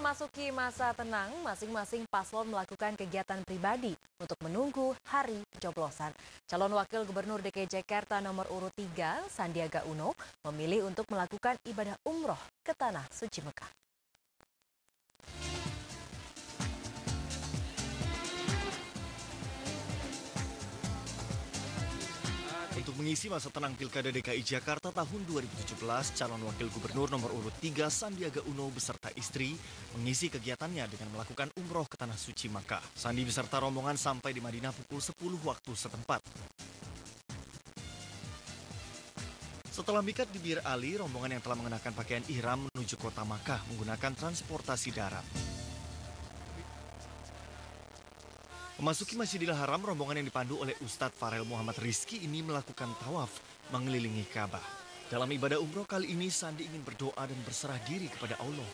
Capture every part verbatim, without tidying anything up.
Memasuki masa tenang, masing-masing paslon melakukan kegiatan pribadi untuk menunggu hari pencoblosan. Calon Wakil Gubernur D K I Jakarta nomor urut tiga, Sandiaga Uno, memilih untuk melakukan ibadah umroh ke Tanah Suci Mekah. Untuk mengisi masa tenang Pilkada D K I Jakarta tahun dua ribu tujuh belas, calon Wakil Gubernur nomor urut tiga Sandiaga Uno beserta istri mengisi kegiatannya dengan melakukan umroh ke Tanah Suci Makkah. Sandi beserta rombongan sampai di Madinah pukul sepuluh waktu setempat. Setelah mikat di Bir Ali, rombongan yang telah mengenakan pakaian ihram menuju kota Makkah menggunakan transportasi darat. Memasuki Masjidil Haram, rombongan yang dipandu oleh Ustadz Farel Muhammad Rizki ini melakukan tawaf mengelilingi Ka'bah. Dalam ibadah umroh kali ini, Sandi ingin berdoa dan berserah diri kepada Allah.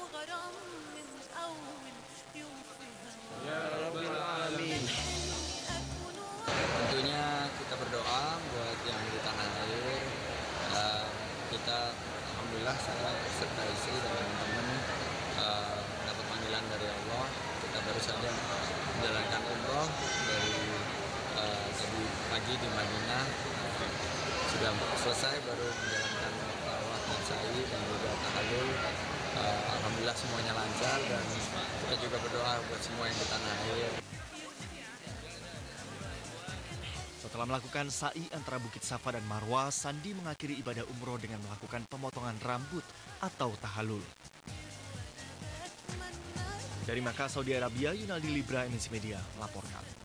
Ya Rabbal Alamin. Tentunya kita berdoa buat yang di tanah air. Uh, kita alhamdulillah saya serta istri dan teman-teman uh, mendapat panggilan dari Allah. Kita baru saja menjalankan umroh dari uh, tadi pagi di Madinah, sudah selesai baru menjalankan tawaf dan sa'i dan juga tahallul. Uh, Alhamdulillah semuanya lancar dan kita juga berdoa buat semua yang di tanah air. Setelah melakukan sa'i antara Bukit Safa dan Marwah, Sandi mengakhiri ibadah umroh dengan melakukan pemotongan rambut atau tahallul. Dari Makkah, Saudi Arabia, Yunaldi Libra, M N C Media, melaporkan.